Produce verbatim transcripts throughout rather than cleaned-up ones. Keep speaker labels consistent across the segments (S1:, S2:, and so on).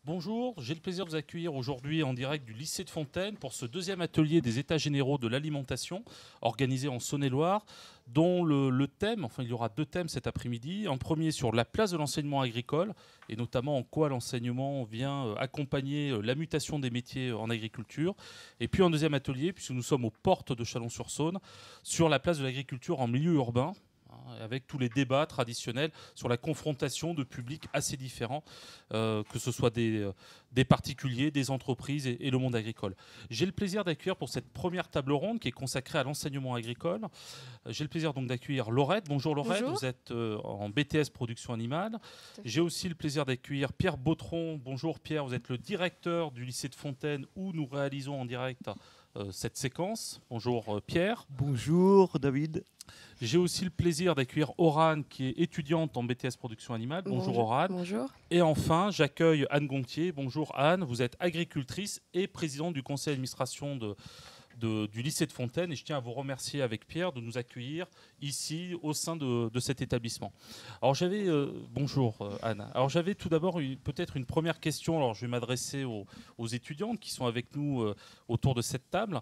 S1: Bonjour, j'ai le plaisir de vous accueillir aujourd'hui en direct du lycée de Fontaine pour ce deuxième atelier des États généraux de l'alimentation organisé en Saône-et-Loire, dont le, le thème, enfin il y aura deux thèmes cet après-midi. Un premier sur la place de l'enseignement agricole et notamment en quoi l'enseignement vient accompagner la mutation des métiers en agriculture. Et puis un deuxième atelier, puisque nous sommes aux portes de Chalon-sur-Saône, sur la place de l'agriculture en milieu urbain, avec tous les débats traditionnels sur la confrontation de publics assez différents, euh, que ce soit des, euh, des particuliers, des entreprises et, et le monde agricole. J'ai le plaisir d'accueillir pour cette première table ronde qui est consacrée à l'enseignement agricole. Euh, J'ai le plaisir donc d'accueillir Laurette. Bonjour Laurette,
S2: Bonjour.
S1: vous êtes euh, en B T S production animale. J'ai aussi le plaisir d'accueillir Pierre Bautron. Bonjour Pierre, vous êtes le directeur du lycée de Fontaine où nous réalisons en direct euh, cette séquence. Bonjour euh, Pierre.
S3: Bonjour David.
S1: J'ai aussi le plaisir d'accueillir Orane, qui est étudiante en B T S production animale. Bonjour,
S2: Bonjour.
S1: Orane.
S2: Bonjour.
S1: Et enfin, j'accueille Anne Gontier. Bonjour Anne, vous êtes agricultrice et présidente du conseil d'administration de, de, du lycée de Fontaine. Et je tiens à vous remercier avec Pierre de nous accueillir ici au sein de, de cet établissement. Alors j'avais, euh, bonjour euh, Anne. Alors j'avais tout d'abord une- peut-être une première question. Alors je vais m'adresser aux, aux étudiantes qui sont avec nous euh, autour de cette table.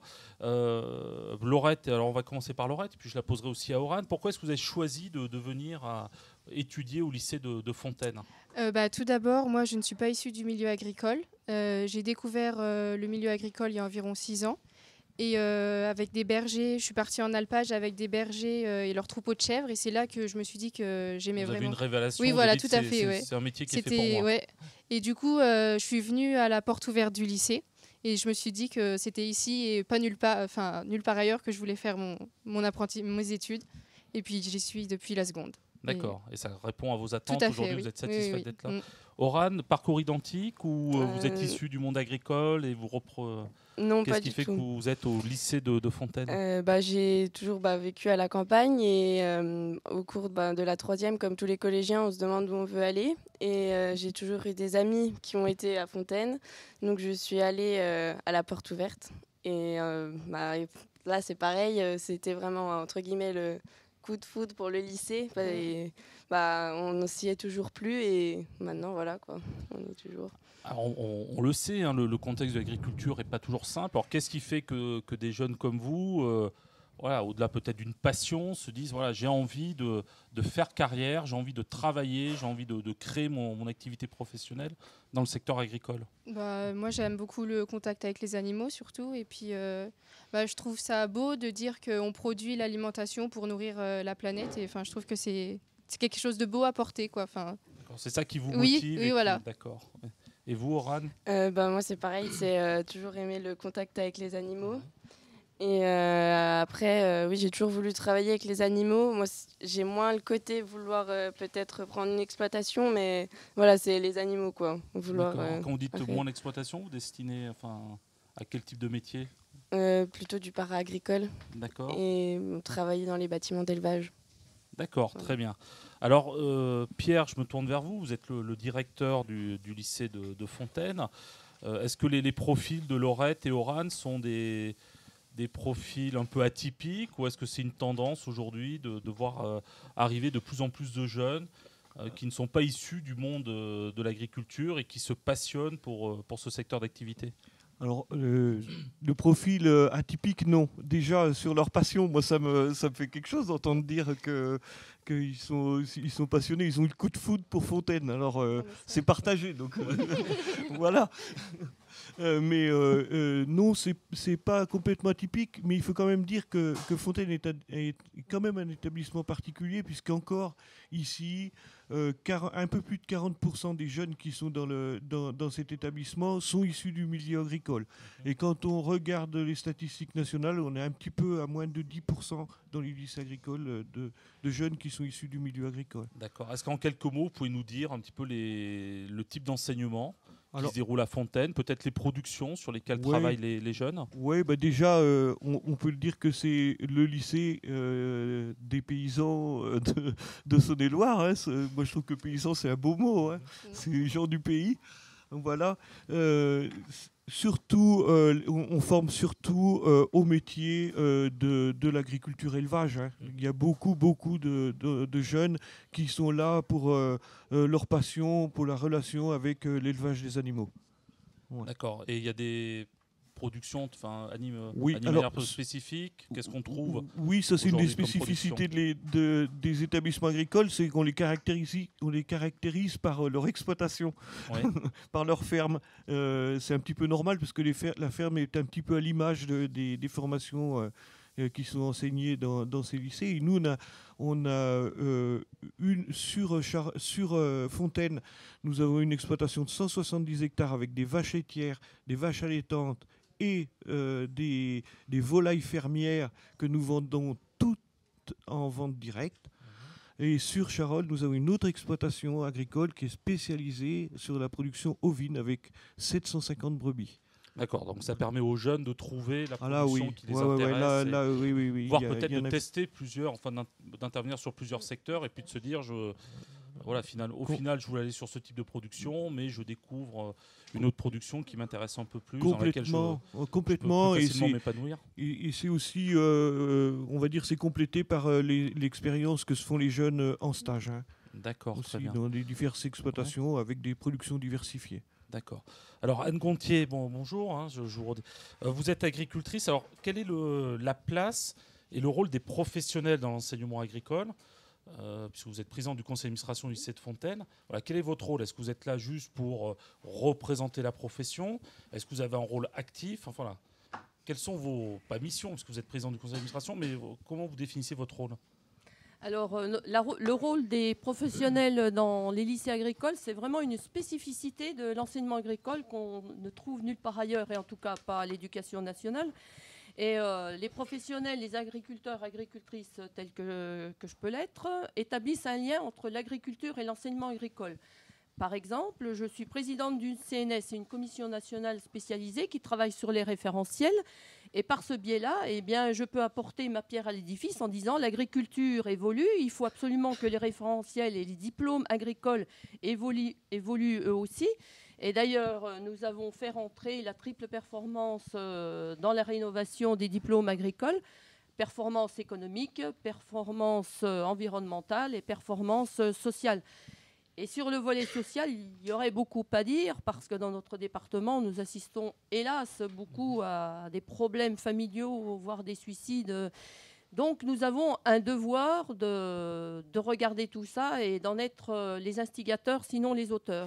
S1: Euh, Laurette, alors on va commencer par Laurette, puis je la poserai aussi à Orane. Pourquoi est-ce que vous avez choisi de, de venir à étudier au lycée de, de Fontaine?
S2: Euh, bah, tout d'abord, moi, je ne suis pas issue du milieu agricole. Euh, j'ai découvert euh, le milieu agricole il y a environ six ans. Et euh, avec des bergers, je suis partie en alpage avec des bergers euh, et leurs troupeaux de chèvres. Et c'est là que je me suis dit que j'aimais
S1: Vous avez
S2: vraiment.
S1: une révélation.
S2: Oui,
S1: vous
S2: voilà,
S1: dites,
S2: tout à
S1: c'est-
S2: fait,
S1: c'est-
S2: ouais.
S1: C'est un métier qui est fait pour
S2: C'était,
S1: moi.
S2: ouais. Et du coup, euh, je suis venue à la porte ouverte du lycée. Et je me suis dit que c'était ici et pas nulle part, enfin, nulle part ailleurs que je voulais faire mon, mon apprenti, mes études. Et puis j'y suis depuis la seconde.
S1: D'accord. Et ça répond à vos
S2: Tout
S1: attentes.
S2: à fait.
S1: Aujourd'hui,
S2: Oui.
S1: vous êtes
S2: Oui,
S1: satisfaite
S2: oui, oui.
S1: d'être là.
S2: Mm.
S1: Orane, parcours identique ou euh, vous êtes
S4: Euh,
S1: issu du monde agricole et vous repre...
S4: Non,
S1: Qu'est-ce
S4: pas
S1: qui
S4: du
S1: fait que
S4: tout.
S1: vous êtes au lycée de, de Fontaine?
S4: Euh, bah, j'ai toujours bah, vécu à la campagne et euh, au cours bah, de la troisième, comme tous les collégiens, on se demande où on veut aller. Et euh, j'ai toujours eu des amis qui ont été à Fontaine. Donc je suis allée euh, à la porte ouverte. Et euh, bah, et là, c'est pareil. euh, C'était vraiment, entre guillemets, le coup de foudre pour le lycée. Bah, et, bah, on s'y est toujours plus. Et maintenant, voilà, quoi. On est toujours...
S1: Alors, on, on- on le sait, hein, le, le contexte de l'agriculture n'est pas toujours simple. Alors, qu'est-ce qui fait que, que des jeunes comme vous, euh, voilà, au-delà peut-être d'une passion, se disent voilà, j'ai envie de, de faire carrière, j'ai envie de travailler, j'ai envie de, de créer mon, mon activité professionnelle dans le secteur agricole?
S2: Bah, moi, j'aime beaucoup le contact avec les animaux, surtout. Et puis, euh, bah, je trouve ça beau de dire qu'on produit l'alimentation pour nourrir euh, la planète. Et enfin, je trouve que c'est c'est quelque chose de beau à porter, quoi. Enfin,
S1: D'accord, c'est ça qui vous
S2: Oui,
S1: motive?
S2: oui,
S1: et qui-
S2: voilà.
S1: D'accord. Et vous, Orane?
S4: Euh, bah, moi, c'est pareil, c'est euh, toujours aimé le contact avec les animaux. Et euh, après, euh, oui, j'ai toujours voulu travailler avec les animaux. Moi, c- j'ai moins le côté vouloir euh, peut-être prendre une exploitation, mais voilà, c'est les animaux, quoi. Vouloir
S1: D'accord.
S4: euh,
S1: Quand vous dites
S4: après.
S1: moins d'exploitation, vous destinez enfin, à quel type de métier?
S4: euh, plutôt du para-agricole
S1: D'accord.
S4: et euh, travailler dans les bâtiments d'élevage.
S1: D'accord,
S4: Voilà.
S1: très bien. Alors, euh, Pierre, je me tourne vers vous. Vous êtes le, le directeur du, du lycée de, de Fontaine. Euh, Est-ce que les, les profils de Laurette et Orane sont des, des profils un peu atypiques ou est-ce que c'est une tendance aujourd'hui de, de voir euh, arriver de plus en plus de jeunes euh, qui ne sont pas issus du monde euh, de l'agriculture et qui se passionnent pour, euh, pour ce secteur d'activité?
S3: Alors, euh, le profil euh, atypique, non. Déjà, euh, sur leur passion, moi, ça me, ça me fait quelque chose d'entendre dire que, qu'ils sont, ils sont passionnés. Ils ont eu le coup de foudre pour Fontaine. Alors, euh,
S2: Ah, mais ça-
S3: c'est partagé. Donc, euh, voilà. Euh, mais euh, euh, non, c'est, c'est pas complètement atypique. Mais il faut quand même dire que, que Fontaine est, un- est quand même un établissement particulier, puisqu'encore ici, euh, quar- un peu plus de quarante pour cent des jeunes qui sont dans, le, dans, dans cet établissement sont issus du milieu agricole. Et quand on regarde les statistiques nationales, on est un petit peu à moins de dix pour cent dans les lycées agricoles euh, de, de jeunes qui sont issus du milieu agricole.
S1: D'accord. Est-ce qu'en quelques mots, vous pouvez nous dire un petit peu les, le type d'enseignement qui
S3: Alors-
S1: se déroule à Fontaine, peut-être les productions sur lesquelles
S3: Ouais.
S1: travaillent les, les jeunes?
S3: Oui, bah déjà, euh, on, on peut le dire que c'est le lycée euh, des paysans euh, de, de Saône-et-Loire. Hein. C'est- Moi, je trouve que paysan, c'est un beau mot. Hein. C'est les gens du pays. Donc, voilà. Euh, surtout, euh, on, on forme surtout euh, au métier euh, de, de l'agriculture-élevage. Hein. Il y a beaucoup, beaucoup de, de, de jeunes qui sont là pour euh, euh, leur passion, pour la relation avec euh, l'élevage des animaux. Ouais.
S1: D'accord. Et il y a des productions, enfin, anime,
S3: Oui,
S1: animalières
S3: alors,
S1: spécifiques. Qu'est-ce qu'on trouve?
S3: Oui, ça c'est une des
S1: aujourd'hui comme
S3: spécificités de les- de- des établissements agricoles, c'est qu'on les caractérise, on les caractérise par euh, leur exploitation,
S1: Ouais.
S3: par leur ferme. Euh, c'est un petit peu normal parce que les fer- la ferme est un petit peu à l'image de- des, des formations euh, euh, qui sont enseignées dans, dans ces lycées. Et nous, on a, on a euh, une sur, Char- sur euh, Fontaine, nous avons une exploitation de cent soixante-dix hectares avec des vaches laitières, des vaches allaitantes et euh, des, des volailles fermières que nous vendons toutes en vente directe. Et sur Charolles, nous avons une autre exploitation agricole qui est spécialisée sur la production ovine avec sept cent cinquante brebis.
S1: D'accord. Donc ça permet aux jeunes de trouver la
S3: Ah là
S1: production
S3: oui,
S1: qui les
S3: ouais, ouais, ouais,
S1: intéresse.
S3: là,
S1: et
S3: là, oui, oui, oui.
S1: voire
S3: il y a-
S1: peut-être
S3: il y en
S1: de
S3: a-
S1: tester plusieurs, enfin d'in- d'intervenir sur plusieurs secteurs et puis de se dire, je, voilà, final, au
S3: Com-
S1: final, je voulais aller sur ce type de production, mais je découvre euh, une autre production qui m'intéresse un peu plus, dans laquelle je,
S3: Complètement, euh,
S1: je peux
S3: complètement.
S1: plus
S3: Et
S1: facilement
S3: c'est,
S1: m'épanouir.
S3: et, et c'est aussi, euh, euh, on va dire, c'est complété par euh, les- l'expérience que se font les jeunes euh, en stage. Hein,
S1: D'accord, très
S3: aussi
S1: bien.
S3: dans les diverses exploitations avec des productions diversifiées.
S1: D'accord. Alors Anne Gontier, bon, bonjour. Hein, je, je vous, redis- euh, vous êtes agricultrice. Alors quelle est le, la place et le rôle des professionnels dans l'enseignement agricole, euh, puisque vous êtes président du conseil d'administration du lycée de Fontaine? Voilà, quel est votre rôle? Est-ce que vous êtes là juste pour euh, représenter la profession? Est-ce que vous avez un rôle actif? Enfin voilà. Quelles sont vos, pas missions, parce que vous êtes président du conseil d'administration, mais euh, comment vous définissez votre rôle?
S5: Alors, euh, la- le rôle des professionnels dans les lycées agricoles, c'est vraiment une spécificité de l'enseignement agricole qu'on ne trouve nulle part ailleurs, et en tout cas pas à l'éducation nationale. Et euh, les professionnels, les agriculteurs, agricultrices tels que, que je peux l'être, établissent un lien entre l'agriculture et l'enseignement agricole. Par exemple, je suis présidente d'une C N S, une commission nationale spécialisée qui travaille sur les référentiels. Et par ce biais-là, eh bien, je peux apporter ma pierre à l'édifice en disant l'agriculture évolue, il faut absolument que les référentiels et les diplômes agricoles évoluent, évoluent eux aussi. Et d'ailleurs, nous avons fait rentrer la triple performance euh, dans la rénovation des diplômes agricoles. Performance économique, performance euh, environnementale et performance euh, sociale. Et sur le volet social, il y aurait beaucoup à dire parce que dans notre département, nous assistons hélas beaucoup à des problèmes familiaux, voire des suicides. Donc nous avons un devoir de, de regarder tout ça et d'en être les instigateurs, sinon les auteurs.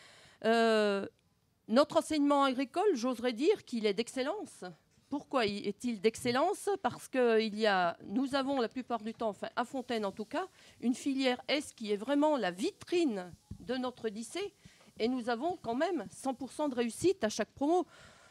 S5: Euh, notre enseignement agricole, j'oserais dire qu'il est d'excellence. Pourquoi est-il d'excellence? Parce que il y a, nous avons la plupart du temps, enfin à Fontaine en tout cas, une filière S qui est vraiment la vitrine de notre lycée. Et nous avons quand même cent pour cent de réussite à chaque promo.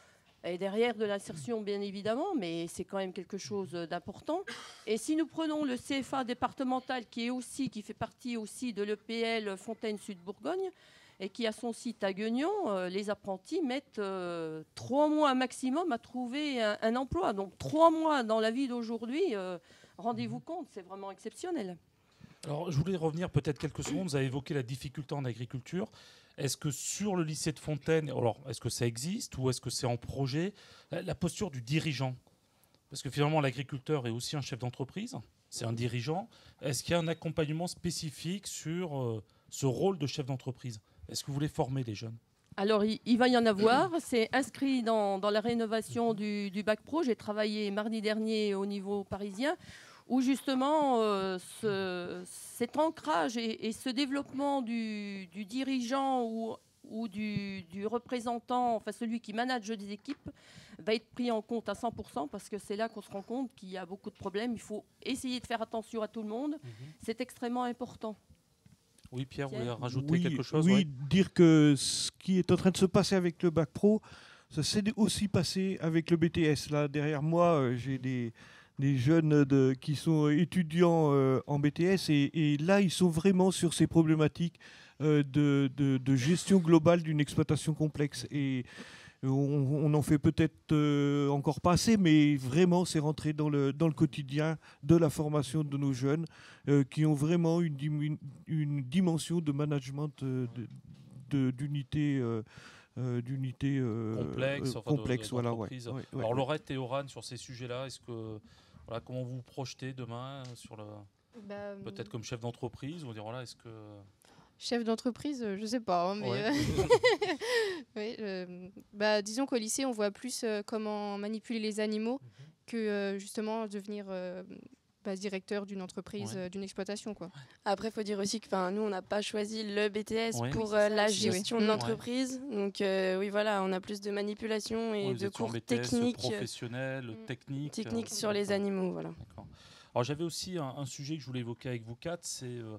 S5: Et derrière de l'insertion bien évidemment, mais c'est quand même quelque chose d'important. Et si nous prenons le C F A départemental qui, est aussi, qui fait partie aussi de l'E P L Fontaine Sud-Bourgogne, et qui a son site à Guignon, euh, les apprentis mettent euh, trois mois maximum à trouver un, un emploi. Donc trois mois dans la vie d'aujourd'hui, euh, rendez-vous compte, c'est vraiment exceptionnel.
S1: Alors je voulais revenir peut-être quelques secondes. Vous avez évoqué la difficulté en agriculture. Est-ce que sur le lycée de Fontaine, alors est-ce que ça existe ou est-ce que c'est en projet, la, la posture du dirigeant? Parce que finalement l'agriculteur est aussi un chef d'entreprise, c'est un dirigeant. Est-ce qu'il y a un accompagnement spécifique sur euh, ce rôle de chef d'entreprise? Est-ce que vous voulez former les jeunes?
S5: Alors, il, il va y en avoir. C'est inscrit dans, dans la rénovation du, du bac pro. J'ai travaillé mardi dernier au niveau parisien, où justement euh, ce, cet ancrage et, et ce développement du, du dirigeant ou, ou du, du représentant, enfin celui qui manage des équipes, va être pris en compte à cent pour cent parce que c'est là qu'on se rend compte qu'il y a beaucoup de problèmes. Il faut essayer de faire attention à tout le monde. Mm-hmm. C'est extrêmement important.
S1: Oui, Pierre, vous
S5: Pierre.
S1: voulez rajouter
S3: Oui,
S1: quelque chose?
S3: Oui,
S1: Ouais.
S3: dire que ce qui est en train de se passer avec le bac pro, ça s'est aussi passé avec le B T S. Là, derrière moi, euh, j'ai des, des jeunes de, qui sont étudiants euh, en B T S et, et là, ils sont vraiment sur ces problématiques euh, de, de, de gestion globale d'une exploitation complexe. Et on, on en fait peut-être euh, encore pas assez, mais vraiment, c'est rentré dans le, dans le quotidien de la formation de nos jeunes euh, qui ont vraiment une, dim- une dimension de management euh, de- de- d'unité euh, euh, d'unités euh,
S1: complexes,
S3: euh,
S1: enfin, de-
S3: complexes,
S1: de-
S3: voilà, ouais.
S1: d'entreprises.
S3: Ouais, ouais,
S1: Alors
S3: ouais.
S1: Laurette et Oran, sur ces sujets-là, est-ce que voilà, comment vous vous projetez demain sur le
S2: Bah,
S1: peut-être comme chef d'entreprise, on dire voilà, est-ce que
S2: Chef d'entreprise, euh, je sais pas, hein, mais
S1: Ouais.
S2: euh, ouais, euh, bah, disons qu'au lycée, on voit plus euh, comment manipuler les animaux que euh, justement devenir euh, bah, directeur d'une entreprise,
S1: Ouais.
S2: euh, d'une exploitation, quoi.
S4: Après, il faut dire aussi que 'fin, nous, on n'a pas choisi le B T S
S1: Ouais.
S4: pour
S2: Oui, c'est
S4: euh,
S2: ça
S4: la
S2: aussi, oui.
S4: gestion de
S2: Mm.
S4: l'entreprise. Donc, euh, oui, voilà, on a plus de manipulation et
S1: ouais, vous
S4: de
S1: êtes sur
S4: cours
S1: B T S
S4: techniques,
S1: professionnel,
S2: Mm.
S1: technique
S4: techniques
S1: euh,
S4: sur les
S1: d'accord.
S4: animaux. Voilà.
S1: D'accord. Alors j'avais aussi un, un sujet que je voulais évoquer avec vous quatre, c'est euh,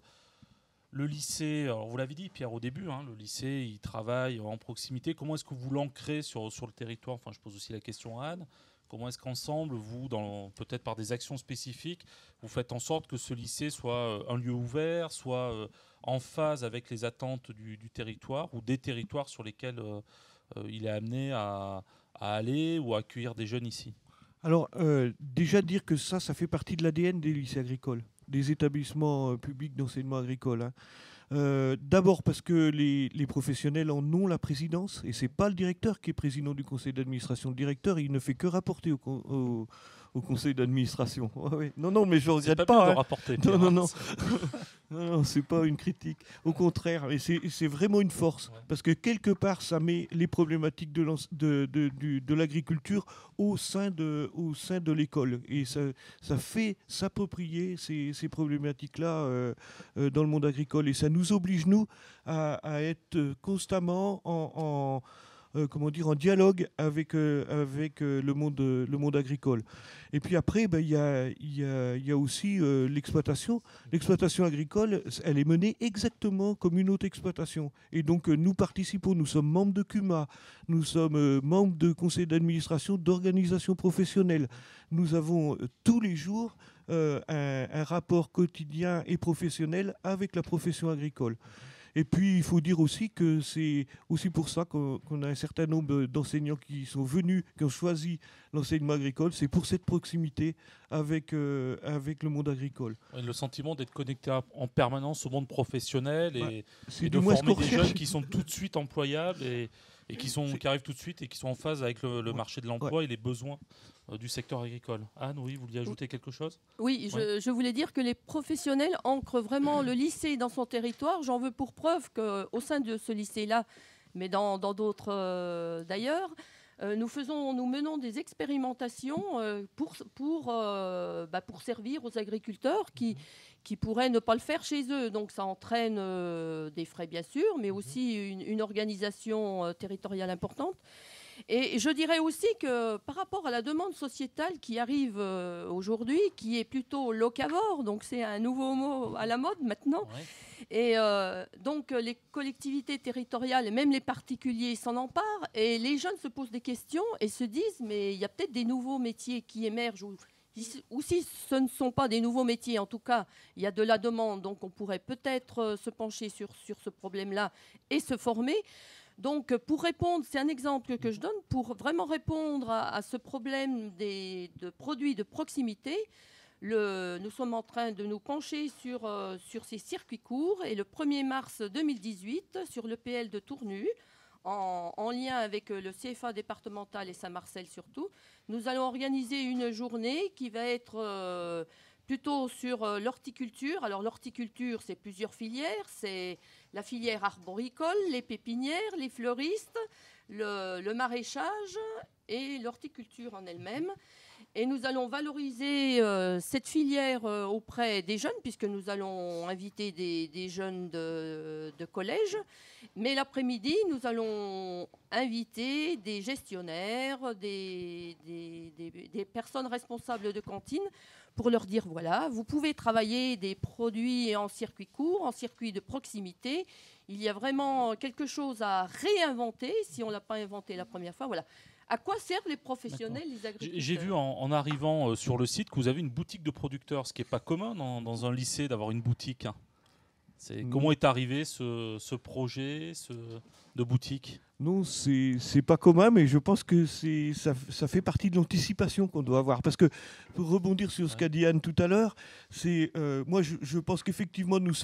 S1: le lycée. Alors vous l'avez dit, Pierre, au début, hein, le lycée, il travaille en proximité. Comment est-ce que vous l'ancrez sur, sur le territoire? Enfin, je pose aussi la question à Anne. Comment est-ce qu'ensemble, vous, dans, peut-être par des actions spécifiques, vous faites en sorte que ce lycée soit euh, un lieu ouvert, soit euh, en phase avec les attentes du, du territoire ou des territoires sur lesquels euh, euh, il est amené à, à aller ou à accueillir des jeunes ici?
S3: Alors, euh, déjà dire que ça, ça fait partie de l'A D N des lycées agricoles, des établissements euh, publics d'enseignement agricole. Hein. Euh, D'abord parce que les, les professionnels en ont la présidence, et c'est pas le directeur qui est président du conseil d'administration. Le directeur, il ne fait que rapporter au, con- au, au conseil d'administration. Ouais, ouais. Non, non, mais je
S1: C'est
S3: regrette
S1: pas,
S3: pas.
S1: bien de
S3: hein.
S1: rapporter.
S3: Non,
S1: Pierre,
S3: non,
S1: hein.
S3: non. Non, non, c'est pas une critique. Au contraire, et c'est c'est vraiment une force.
S1: Ouais.
S3: Parce que quelque part, ça met les problématiques de, l'ense- de, de, du- de l'agriculture au sein de, au sein de l'école. Et ça, ça fait s'approprier ces, ces problématiques-là euh, euh, dans le monde agricole. Et ça nous oblige, nous, à, à être euh, constamment en... en euh, comment dire, en dialogue avec, euh, avec euh, le, monde, euh, le monde agricole. Et puis après, ben, il y, a, il y, a, il y a aussi euh, l'exploitation. L'exploitation agricole, elle est menée exactement comme une autre exploitation. Et donc, euh, nous participons, nous sommes membres de C U M A, nous sommes euh, membres de conseils d'administration d'organisations professionnelles. Nous avons euh, tous les jours euh, un, un rapport quotidien et professionnel avec la profession agricole. Et puis, il faut dire aussi que c'est aussi pour ça qu'on qu'on a un certain nombre d'enseignants qui sont venus, qui ont choisi l'enseignement agricole. C'est pour cette proximité avec, euh, avec le monde agricole.
S1: Ouais, le sentiment d'être connecté à- en permanence au monde professionnel et,
S3: Ouais, C'est
S1: et
S3: du
S1: de
S3: moins ce
S1: former
S3: qu'on
S1: des
S3: recherche.
S1: jeunes qui sont tout de suite employables et, et qui, sont,
S3: C'est-
S1: qui arrivent tout de suite et qui sont en phase avec le, le
S3: Ouais.
S1: marché de l'emploi et les besoins euh, du secteur agricole. Anne, oui, vous vouliez ajouter quelque chose?
S5: Oui, je, je voulais dire que les professionnels ancrent vraiment le lycée dans son territoire. J'en veux pour preuve qu'au sein de ce lycée-là, mais dans dans d'autres euh, d'ailleurs, euh, nous, faisons, nous menons des expérimentations euh, pour, pour, euh, bah, pour servir aux agriculteurs qui, qui pourraient ne pas le faire chez eux. Donc ça entraîne euh, des frais, bien sûr, mais aussi une, une organisation euh, territoriale importante. Et je dirais aussi que par rapport à la demande sociétale qui arrive euh, aujourd'hui, qui est plutôt locavore, donc c'est un nouveau mot à la mode maintenant,
S1: Ouais.
S5: et euh, donc euh, les collectivités territoriales et même les particuliers s'en emparent, et les jeunes se posent des questions et se disent, mais il y a peut-être des nouveaux métiers qui émergent, ou, ou si ce ne sont pas des nouveaux métiers, en tout cas, il y a de la demande, donc on pourrait peut-être euh, se pencher sur, sur ce problème-là et se former. Donc, pour répondre, c'est un exemple que je donne, pour vraiment répondre à, à ce problème des, de produits de proximité, le, nous sommes en train de nous pencher sur, euh, sur ces circuits courts. Et le premier mars deux mille dix-huit, sur l'E P L de Tournu, en, en lien avec le C F A départemental et Saint-Marcel surtout, nous allons organiser une journée qui va être euh, plutôt sur euh, l'horticulture. Alors, l'horticulture, c'est plusieurs filières. C'est la filière arboricole, les pépinières, les fleuristes, le, le maraîchage et l'horticulture en elle-même. Et nous allons valoriser euh, cette filière euh, auprès des jeunes, puisque nous allons inviter des, des jeunes de, de collège. Mais l'après-midi, nous allons inviter des gestionnaires, des, des, des, des personnes responsables de cantine, pour leur dire, voilà, vous pouvez travailler des produits en circuit court, en circuit de proximité. Il y a vraiment quelque chose à réinventer, si on ne l'a pas inventé la première fois. Voilà. À quoi servent les professionnels, les agriculteurs?
S1: J'ai vu en, en arrivant euh, sur le site que vous avez une boutique de producteurs, ce qui n'est pas commun dans, dans un lycée d'avoir une boutique. Hein. C'est,
S3: Mm.
S1: Comment est arrivé ce, ce projet ce, de boutique?
S3: Non, c'est c'est pas commun, mais je pense que c'est ça, ça fait partie de l'anticipation qu'on doit avoir. Parce que, pour rebondir sur ce
S1: Ouais.
S3: qu'a dit Anne tout à l'heure, c'est euh, moi je, je pense qu'effectivement nous sommes très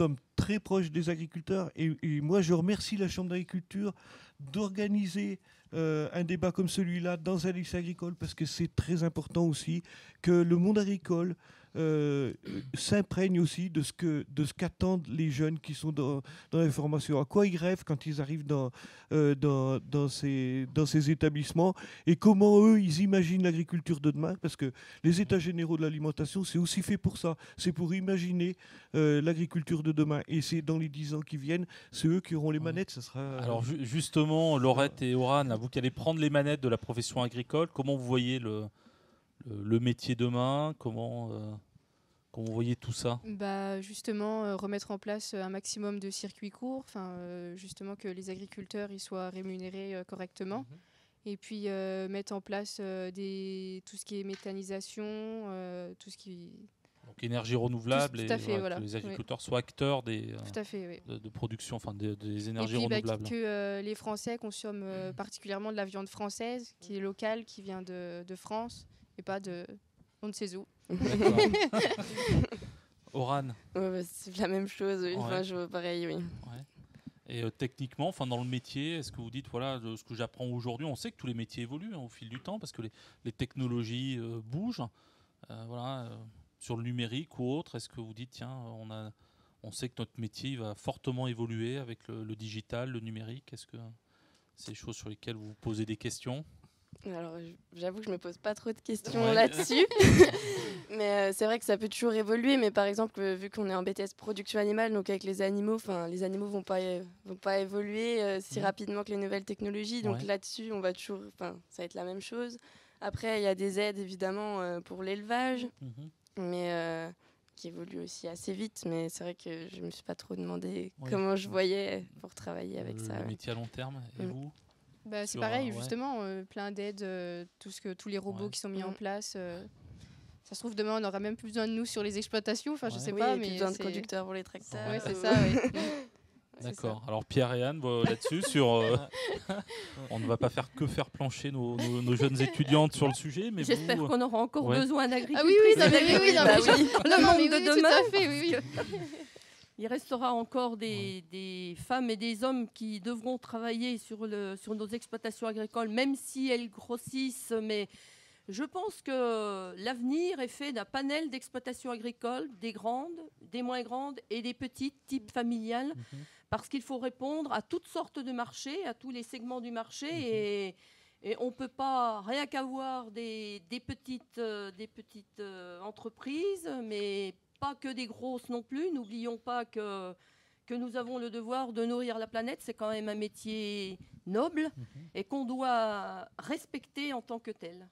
S3: très proche des agriculteurs. Et, et moi, je remercie la Chambre d'agriculture d'organiser euh, un débat comme celui-là dans un lycée agricole, parce que c'est très important aussi que le monde agricole euh, s'imprègne aussi de ce que de ce qu'attendent les jeunes qui sont dans, dans les formations. À quoi ils rêvent quand ils arrivent dans, euh, dans, dans, ces, dans ces établissements, et comment eux, ils imaginent l'agriculture de demain, parce que les états généraux de l'alimentation, c'est aussi fait pour ça. C'est pour imaginer euh, l'agriculture de demain. Et c'est dans les dix ans qui viennent, c'est eux qui auront les manettes. Ça sera,
S1: Alors ju- justement, Laurette et Oran, là, vous qui allez prendre les manettes de la profession agricole, comment vous voyez le, le, le métier demain? Comment, euh, comment vous voyez tout ça?
S2: Bah, justement, euh, remettre en place un maximum de circuits courts, enfin, euh, justement que les agriculteurs ils soient rémunérés euh, correctement. Mm-hmm. Et puis euh, mettre en place euh, des, tout ce qui est méthanisation, euh, tout ce qui...
S1: Donc énergie renouvelable,
S2: tout,
S1: et
S2: tout à fait,
S1: voilà,
S2: voilà.
S1: que les agriculteurs
S2: Oui.
S1: soient acteurs des, euh,
S2: tout à fait, oui.
S1: de, de production, enfin de, des énergies
S2: et puis,
S1: renouvelables.
S2: Bah, que euh, les Français consomment euh, particulièrement de la viande française, qui est locale, qui vient de, de France, et pas de on ne sait où.
S1: Oran.
S4: Ouais, bah, c'est la même chose, oui.
S1: Ouais.
S4: Enfin, je vois pareil, oui.
S1: Ouais. Et euh, techniquement, enfin dans le métier, est-ce que vous dites, voilà, de ce que j'apprends aujourd'hui, on sait que tous les métiers évoluent hein, au fil du temps, parce que les, les technologies euh, bougent, euh, voilà, euh, sur le numérique ou autre. Est-ce que vous dites, tiens, on a, on sait que notre métier va fortement évoluer avec le, le digital, le numérique. Est-ce que c'est des choses sur lesquelles vous vous posez des questions?
S4: Alors, j'avoue que je me pose pas trop de questions
S1: Ouais.
S4: là-dessus. Mais euh, c'est vrai que ça peut toujours évoluer. Mais par exemple, euh, vu qu'on est en B T S production animale, donc avec les animaux, enfin, les animaux vont pas é- vont pas évoluer euh, si
S1: Mmh.
S4: rapidement que les nouvelles technologies. Donc
S1: Ouais.
S4: là-dessus, on va toujours, enfin, ça va être la même chose. Après, il y a des aides évidemment euh, pour l'élevage,
S1: Mhm.
S4: mais euh, qui évoluent aussi assez vite. Mais c'est vrai que je me suis pas trop demandé
S1: Oui.
S4: comment je voyais pour travailler avec
S1: le,
S4: ça.
S1: le
S4: ouais.
S1: métier à long terme. Et
S4: Mm.
S1: vous?
S2: Bah, c'est
S1: Sur,
S2: pareil,
S1: euh, ouais.
S2: justement, euh, plein d'aides, euh, tout ce que, tous les robots
S1: Ouais.
S2: qui sont mis en
S4: Mm.
S2: place. euh, ça se trouve, demain, on n'aura même plus besoin de nous sur les exploitations. Enfin, je
S1: Ouais.
S2: sais
S4: Oui,
S2: pas,
S4: et puis
S2: mais
S4: besoin de
S2: c'est-
S4: conducteurs pour les tracteurs.
S2: Ouais,
S4: et
S2: c'est
S4: tout.
S2: ça, oui.
S4: C'est
S1: D'accord. Alors Pierre et Anne, vous, là-dessus, sur, euh, on ne va pas faire que faire plancher nos, nos- nos jeunes étudiantes sur le sujet, mais
S5: J'espère
S1: vous,
S5: qu'on aura encore
S1: Ouais.
S5: besoin
S2: Ah
S5: d'agricultrices.
S2: oui, oui, non, mais oui, oui, non,
S4: Bah
S2: mais
S4: oui.
S2: je-
S5: Le
S2: non, non,
S5: monde
S2: mais
S5: de
S2: oui,
S5: demain.
S2: Tout à fait, oui, oui.
S5: Il restera encore des, des femmes et des hommes qui devront travailler sur, le, sur nos exploitations agricoles, même si elles grossissent. Mais je pense que l'avenir est fait d'un panel d'exploitations agricoles, des grandes, des moins grandes et des petites, type familiales,
S1: Mhm.
S5: parce qu'il faut répondre à toutes sortes de marchés, à tous les segments du marché.
S1: Mhm.
S5: Et, et on ne peut pas, rien qu'avoir des, des petites, euh, des petites euh, entreprises, mais pas que des grosses non plus. N'oublions pas que, que nous avons le devoir de nourrir la planète. C'est quand même un métier noble
S1: Mhm.
S5: et qu'on doit respecter en tant que tel.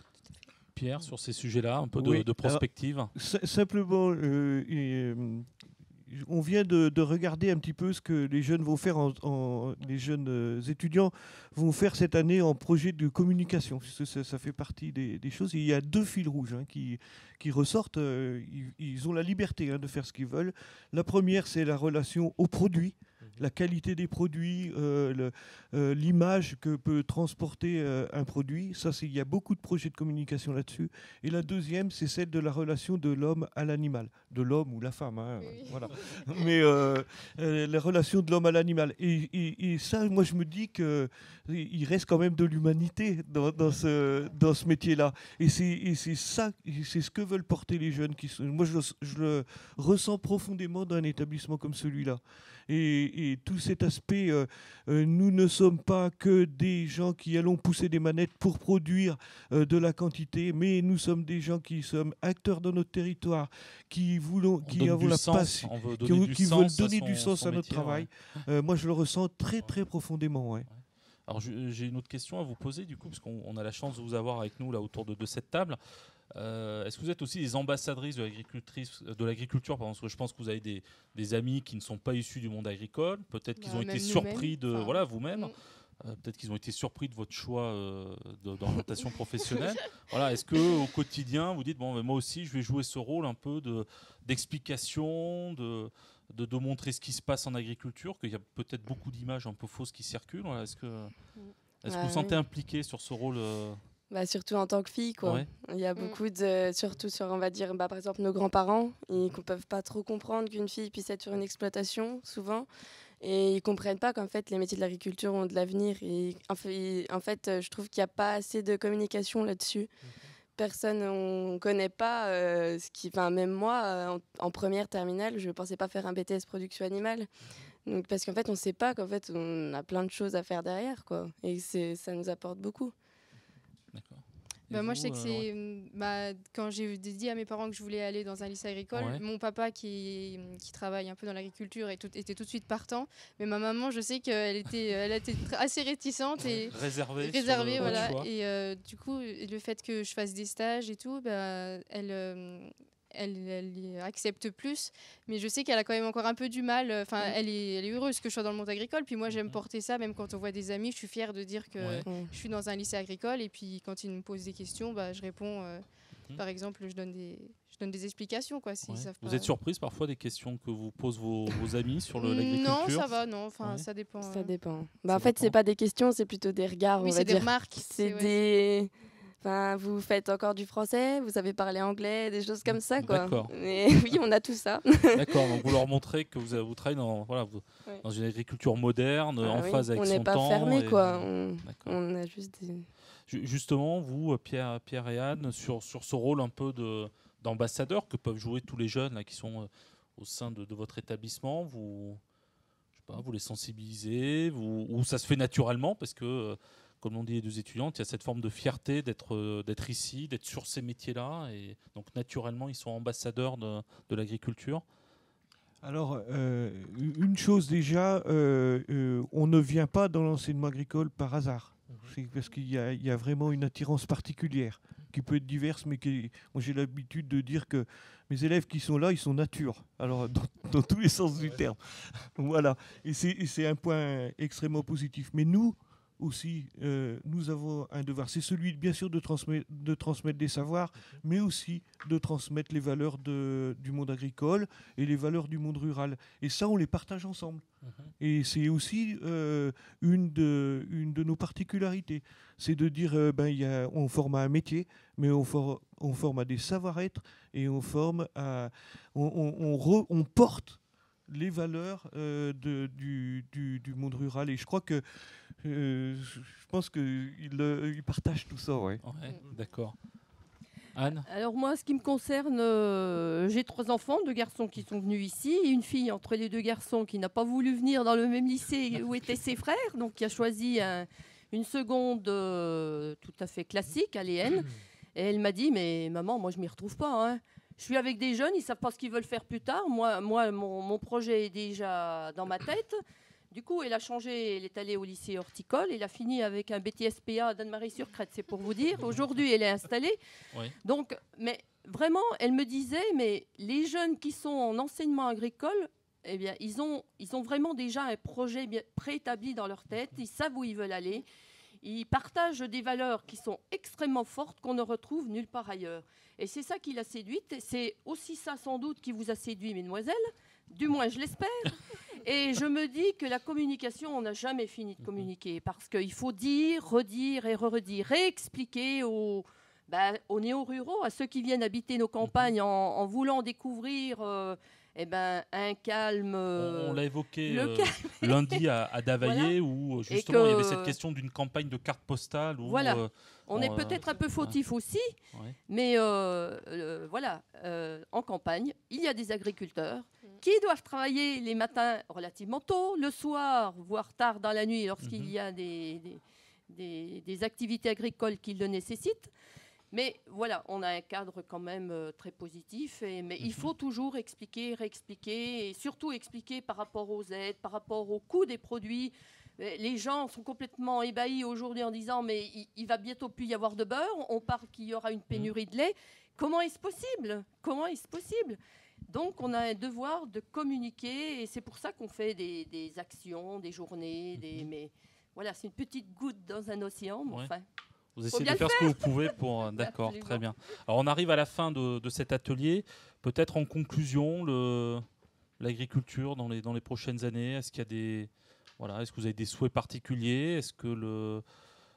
S1: Pierre, sur ces sujets-là, un peu de,
S3: Oui,
S1: de prospective.
S3: S- Simplement, euh, et, euh, on vient de, de regarder un petit peu ce que les jeunes vont faire, en, en- les jeunes euh, étudiants vont faire cette année en projet de communication. Ça, ça- ça fait partie des, des choses. Et il y a deux fils rouges hein, qui, qui ressortent. euh, ils, ils ont la liberté hein, de faire ce qu'ils veulent. La première, c'est la relation au produit. La qualité des produits, euh, le- euh, l'image que peut transporter euh, un produit. Ça, c'est- il y a beaucoup de projets de communication là-dessus. Et la deuxième, c'est celle de la relation de l'homme à l'animal, de l'homme ou la femme. hein,
S2: Oui.
S3: voilà. Mais euh, euh, la relation de l'homme à l'animal. Et, et- et ça, moi, je me dis que il reste quand même de l'humanité dans, dans ce dans ce métier-là. Et c'est et c'est ça, c'est ce que veulent porter les jeunes. Qui sont, moi, je, le- je le ressens profondément dans un établissement comme celui-là. Et, et tout cet aspect, euh, euh, nous ne sommes pas que des gens qui allons pousser des manettes pour produire euh, de la quantité, mais nous sommes des gens qui sommes acteurs dans notre territoire, qui voulons,
S1: On
S3: qui
S1: donne
S3: avons
S1: du
S3: la
S1: sens,
S3: passion,
S1: on veut
S3: qui,
S1: donner
S3: ont-
S1: du
S3: qui
S1: sens
S3: veulent
S1: à
S3: donner
S1: son-
S3: du sens
S1: son
S3: à notre
S1: métier,
S3: travail.
S1: ouais.
S3: Euh, moi, je le ressens très très profondément. Ouais.
S1: Alors je- j'ai une autre question à vous poser du coup, parce qu'on on a la chance de vous avoir avec nous là autour de, de cette table. Euh, Est-ce que vous êtes aussi des ambassadrices de l'agricultrice, de l'agriculture, pardon, parce que je pense que vous avez des, des amis qui ne sont pas issus du monde agricole. Peut-être qu'ils
S2: Bah,
S1: ont été
S2: même
S1: surpris de
S2: nous-mêmes, enfin,
S1: voilà vous-même.
S2: mm.
S1: Euh, Peut-être qu'ils ont été surpris de votre choix euh, de- d'orientation professionnelle. Voilà, est-ce que au quotidien vous dites bon, mais moi aussi je vais jouer ce rôle un peu de d'explication, de, de de montrer ce qui se passe en agriculture, qu'il y a peut-être beaucoup d'images un peu fausses qui circulent. Voilà, est-ce que est-ce que
S4: Ah
S1: vous vous sentez
S4: oui.
S1: impliqué sur ce rôle euh,
S4: Bah, surtout en tant que fille, quoi.
S1: Ouais.
S4: Il y a beaucoup de, surtout sur, on va dire, bah, par exemple, nos grands-parents, ils ne peuvent pas trop comprendre qu'une fille puisse être sur une exploitation, souvent. Et ils ne comprennent pas qu'en fait, les métiers de l'agriculture ont de l'avenir. Et en fait, en fait, je trouve qu'il n'y a pas assez de communication là-dessus. Personne, on ne connaît pas euh, ce qui... Enfin, même moi, euh, en, en première terminale, je ne pensais pas faire un B T S production animale. Donc, parce qu'en fait, on ne sait pas qu'en fait, on a plein de choses à faire derrière, quoi. Et c'est, ça nous apporte beaucoup.
S1: D'accord.
S2: Bah, moi,
S1: vous,
S2: je sais que
S1: euh,
S2: c'est euh, bah, quand j'ai dit à mes parents que je voulais aller dans un lycée agricole,
S1: Ouais.
S2: mon papa qui, qui travaille un peu dans l'agriculture et tout, était tout de suite partant. Mais ma maman, je sais qu'elle était, elle était tr- assez réticente et
S1: réservé,
S2: réservée,
S1: sur le,
S2: voilà.
S1: le choix.
S2: Et euh, du coup, le fait que je fasse des stages et tout, bah, elle. euh, Elle, elle y accepte plus, mais je sais qu'elle a quand même encore un peu du mal. Enfin,
S4: Mm.
S2: elle, est, elle est heureuse que je sois dans le monde agricole. Puis moi, j'aime
S1: Mhm.
S2: porter ça, même quand on voit des amis. Je suis fière de dire que
S1: Ouais.
S4: Mm.
S2: je suis dans un lycée agricole. Et puis, quand ils me posent des questions, bah, je réponds. euh,
S1: Mhm.
S2: Par exemple, je donne des, je donne des explications, quoi. S'ils
S1: Ouais.
S2: savent
S1: Vous
S2: pas.
S1: êtes surprise parfois des questions que vous posent vos, vos amis sur le-
S2: Non,
S1: l'agriculture?
S2: ça va, non. Enfin,
S1: Ouais.
S2: ça dépend.
S4: Ça
S2: euh.
S4: dépend. Bah,
S1: Ça
S4: en fait,
S1: dépend.
S4: c'est pas des questions, c'est plutôt des regards,
S2: Oui,
S4: on va
S2: c'est des
S4: dire.
S2: remarques.
S4: C'est
S2: ouais.
S4: des... Enfin, vous faites encore du français, vous savez parler anglais, des choses comme ça, quoi.
S1: D'accord.
S4: Mais oui, on a tout ça.
S1: D'accord, donc vous leur montrez que vous, vous travaillez dans, voilà, vous-
S4: Ouais.
S1: dans une agriculture moderne,
S4: Ah
S1: en
S4: oui,
S1: phase avec
S4: on
S1: son
S4: n'est pas
S1: temps.
S4: fermé,
S1: et-
S4: quoi. On,
S1: D'accord.
S4: on a juste des...
S1: Ju- Justement, vous, Pierre, Pierre et Anne, sur, sur ce rôle un peu de, d'ambassadeur que peuvent jouer tous les jeunes là, qui sont euh, au sein de, de votre établissement, vous, je sais pas, vous les sensibilisez, vous, ou ça se fait naturellement parce que, euh, comme l'ont dit les deux étudiantes, il y a cette forme de fierté d'être, euh, d'être ici, d'être sur ces métiers-là, et donc naturellement, ils sont ambassadeurs de, de l'agriculture.
S3: Alors, euh, une chose déjà, euh, euh, on ne vient pas dans l'enseignement agricole par hasard. C'est parce qu'il y a, il y a vraiment une attirance particulière qui peut être diverse, mais qui, moi j'ai l'habitude de dire que mes élèves qui sont là, ils sont nature. Alors, dans, dans tous les sens du terme. Voilà. Et c'est, et c'est un point extrêmement positif. Mais nous aussi, euh, nous avons un devoir. C'est celui, bien sûr, de transmettre, de transmettre des savoirs, mais aussi de transmettre les valeurs de, du monde agricole et les valeurs du monde rural. Et ça, on les partage ensemble. Et c'est aussi euh, une, de, une de nos particularités. C'est de dire, euh, ben, y a, on forme à un métier, mais on, for, on forme à des savoir-être et on forme à... On, on, on, re, on porte les valeurs euh, de, du, du, du monde rural. Et je crois que... Euh, je pense qu'ils euh, ils partagent tout ça, ouais.
S1: Ouais, d'accord. Anne?
S5: Alors moi, ce qui me concerne, euh, j'ai trois enfants, deux garçons qui sont venus ici, et une fille entre les deux garçons qui n'a pas voulu venir dans le même lycée où étaient ses frères, donc qui a choisi un- une seconde euh, tout à fait classique, à l'E N. Et elle m'a dit, mais maman, moi je m'y retrouve pas. Hein. Je suis avec des jeunes, ils savent pas ce qu'ils veulent faire plus tard. Moi, moi mon, mon projet est déjà dans ma tête. Du coup, elle a changé, elle est allée au lycée horticole, elle a fini avec un B T S P A à Danemarie-sur-Crète, c'est pour vous dire. Aujourd'hui, elle est installée.
S1: Oui.
S5: Donc, mais vraiment, elle me disait, mais les jeunes qui sont en enseignement agricole, eh bien, ils ont, ils ont vraiment déjà un projet bien préétabli dans leur tête, ils savent où ils veulent aller, ils partagent des valeurs qui sont extrêmement fortes qu'on ne retrouve nulle part ailleurs. Et c'est ça qui l'a séduite, et c'est aussi ça sans doute qui vous a séduit, mesdemoiselles, du moins je l'espère. Et je me dis que la communication, on n'a jamais fini de communiquer parce qu'il faut dire, redire et re-redire, réexpliquer aux, bah, aux néo-ruraux, à ceux qui viennent habiter nos campagnes en, en voulant découvrir euh, eh ben, un calme.
S1: On, on l'a évoqué
S5: le
S1: euh,
S5: calme.
S1: lundi à, à Davaillé,
S5: Voilà.
S1: où
S5: Et
S1: justement il y avait
S5: que-
S1: cette question d'une campagne de carte postale. Où,
S5: Voilà.
S1: euh,
S5: On
S1: on,
S5: est
S1: euh,
S5: peut-être un peu fautif aussi,
S1: ouais.
S5: mais euh, euh, voilà, euh, en campagne, il y a des agriculteurs qui doivent travailler les matins relativement tôt, le soir, voire tard dans la nuit lorsqu'il
S1: Mhm.
S5: y a des, des, des- des activités agricoles qui le nécessitent. Mais voilà, on a un cadre quand même euh, très positif. Et, mais il
S1: Mhm.
S5: faut toujours expliquer, réexpliquer, et surtout expliquer par rapport aux aides, par rapport au coût des produits. Euh, Les gens sont complètement ébahis aujourd'hui en disant mais il, il va bientôt plus y avoir de beurre. On parle qu'il y aura une pénurie de lait. Comment est-ce possible? Comment est-ce possible? Donc, on a un devoir de communiquer et c'est pour ça qu'on fait des, des actions, des journées. Des, mais voilà, c'est une petite goutte dans un océan. Mais
S1: Ouais.
S5: enfin,
S1: Vous essayez
S5: bien
S1: de
S5: le
S1: faire ce que vous pouvez pour. euh, D'accord,
S5: Absolument.
S1: très bien. Alors on arrive à la fin de, de cet atelier. Peut-être en conclusion, le, l'agriculture dans les, dans les prochaines années, est-ce qu'il y a des. Voilà, est-ce que vous avez des souhaits particuliers? Est-ce que le,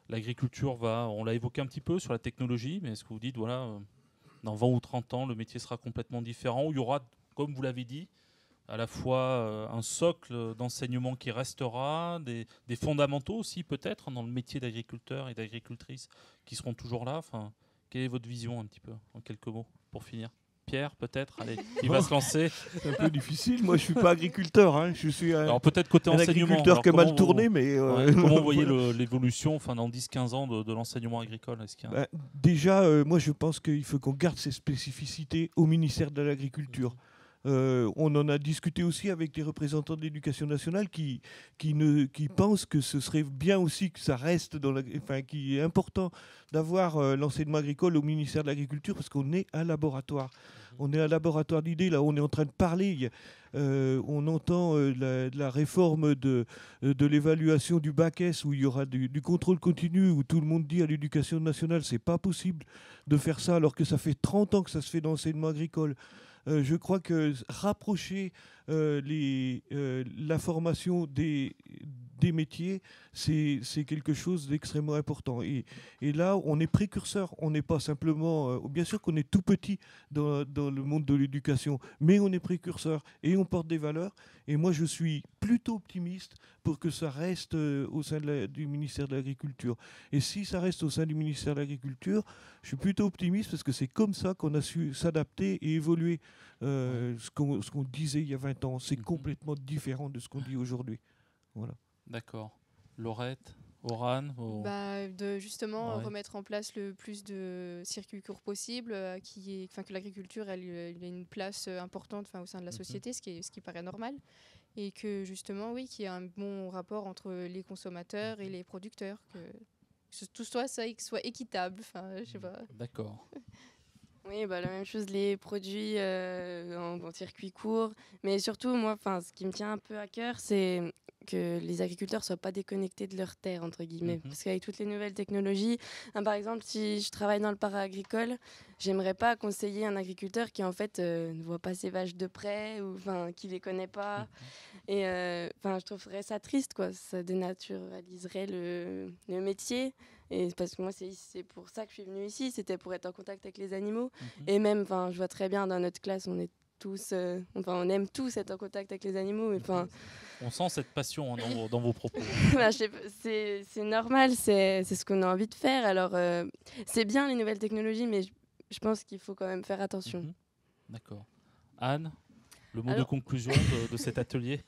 S1: l'agriculture va, on l'a évoqué un petit peu sur la technologie, mais est-ce que vous dites, voilà, euh, dans vingt ou trente ans, le métier sera complètement différent, ou il y aura, comme vous l'avez dit, à la fois euh, un socle d'enseignement qui restera, des, des fondamentaux aussi peut-être dans le métier d'agriculteur et d'agricultrice qui seront toujours là. Enfin, quelle est votre vision un petit peu, en quelques mots, pour finir? Pierre, peut-être, allez, il va se lancer.
S3: C'est un peu difficile. Moi, je suis pas agriculteur. Hein. Je suis un,
S1: Alors peut-être côté
S3: un
S1: enseignement.
S3: agriculteur qui a mal
S1: vous,
S3: tourné, mais euh,
S1: ouais, comment vous voyez
S3: voilà.
S1: le, l'évolution, enfin, dans dix quinze ans de, de l'enseignement agricole? Est-ce qu'il y a un...
S3: Ben, déjà, euh, moi, je pense qu'il faut qu'on garde ces spécificités au ministère de l'Agriculture. Euh, on en a discuté aussi avec des représentants de l'éducation nationale qui, qui, ne, qui pensent que ce serait bien aussi que ça reste dans la, enfin, qu'il est important d'avoir euh, l'enseignement agricole au ministère de l'Agriculture parce qu'on est un laboratoire. On est un laboratoire d'idées, là, on est en train de parler. Il y a, euh, on entend euh, la, la réforme de, de l'évaluation du bac S où il y aura du, du contrôle continu, où tout le monde dit à l'éducation nationale c'est pas possible de faire ça alors que ça fait trente ans que ça se fait dans l'enseignement agricole. Euh, je crois que rapprocher euh, les, euh, la formation des, des métiers, c'est, c'est quelque chose d'extrêmement important. Et, et là, on est précurseur. On n'est pas simplement... Euh, bien sûr qu'on est tout petit dans, dans le monde de l'éducation, mais on est précurseur et on porte des valeurs. Et moi, je suis plutôt optimiste pour que ça reste euh, au sein de la, du ministère de l'Agriculture. Et si ça reste au sein du ministère de l'Agriculture, je suis plutôt optimiste parce que c'est comme ça qu'on a su s'adapter et évoluer. Euh, ce, qu'on, ce qu'on disait il y a vingt ans, c'est complètement différent de ce qu'on dit aujourd'hui. Voilà.
S1: D'accord. Laurette, Oran au...
S2: bah, de justement
S1: ouais.
S2: remettre en place le plus de circuits courts possible, euh, qui est, enfin, que l'agriculture elle, elle ait une place euh, importante enfin, au sein de la société, mm-hmm. ce, qui est, ce qui paraît normal. Et que justement, oui, qu'il y ait un bon rapport entre les consommateurs et les producteurs, que, que tout soit, ça soit équitable. Enfin, je sais pas.
S1: D'accord.
S4: Oui, bah, la même chose, les produits euh, en, en circuit court. Mais surtout, moi, ce qui me tient un peu à cœur, c'est que les agriculteurs ne soient pas déconnectés de leur terre, entre guillemets. Mm-hmm. Parce qu'avec toutes les nouvelles technologies, hein, par exemple, si je travaille dans le para-agricole, j'aimerais pas conseiller un agriculteur qui, en fait, euh, ne voit pas ses vaches de près ou qui ne les connaît pas. Mm-hmm. Et euh, je trouverais ça triste, quoi. Ça dénaturaliserait le, le métier. Et parce que moi, c'est, c'est pour ça que je suis venue ici, c'était pour être en contact avec les animaux. Mm-hmm. Et même, enfin, je vois très bien dans notre classe, on est tous, euh, enfin, on aime tous être en contact avec les animaux. Mais, mm-hmm.
S1: On sent cette passion hein, dans, vos, dans vos propos.
S4: bah, je sais pas, c'est, c'est normal, c'est, c'est ce qu'on a envie de faire. Alors, euh, c'est bien les nouvelles technologies, mais je, je pense qu'il faut quand même faire attention.
S1: Mm-hmm. D'accord. Anne, le mot
S5: Alors...
S1: de conclusion de, de cet atelier?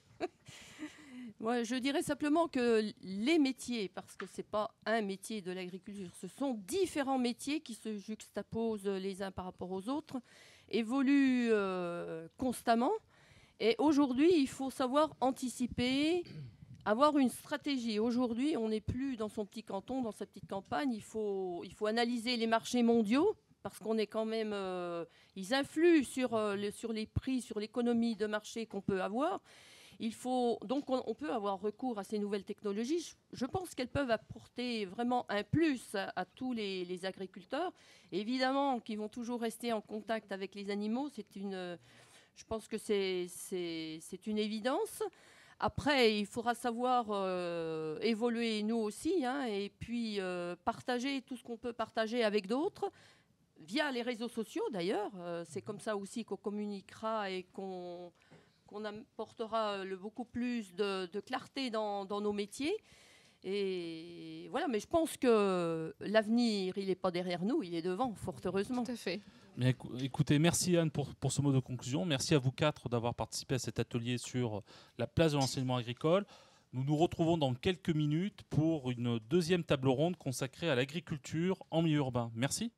S5: Ouais, je dirais simplement que les métiers, parce que ce n'est pas un métier de l'agriculture, ce sont différents métiers qui se juxtaposent les uns par rapport aux autres, évoluent euh, constamment. Et aujourd'hui, il faut savoir anticiper, avoir une stratégie. Aujourd'hui, on n'est plus dans son petit canton, dans sa petite campagne. Il faut, il faut analyser les marchés mondiaux, parce qu'on est quand même... Euh, ils influent sur, euh, le, sur les prix, sur l'économie de marché qu'on peut avoir. Il faut, donc on, on peut avoir recours à ces nouvelles technologies. Je, je pense qu'elles peuvent apporter vraiment un plus à, à tous les, les agriculteurs. Évidemment qu'ils vont toujours rester en contact avec les animaux. C'est une, je pense que c'est, c'est, c'est une évidence. Après, il faudra savoir euh, évoluer nous aussi hein, et puis euh, partager tout ce qu'on peut partager avec d'autres, via les réseaux sociaux d'ailleurs. Euh, c'est comme ça aussi qu'on communiquera et qu'on... qu'on apportera le beaucoup plus de, de clarté dans, dans nos métiers. Et voilà, mais je pense que l'avenir, il n'est pas derrière nous, il est devant, fort heureusement.
S2: Tout à fait.
S1: Bien, écoutez, merci Anne pour, pour ce mot de conclusion. Merci à vous quatre d'avoir participé à cet atelier sur la place de l'enseignement agricole. Nous nous retrouvons dans quelques minutes pour une deuxième table ronde consacrée à l'agriculture en milieu urbain. Merci.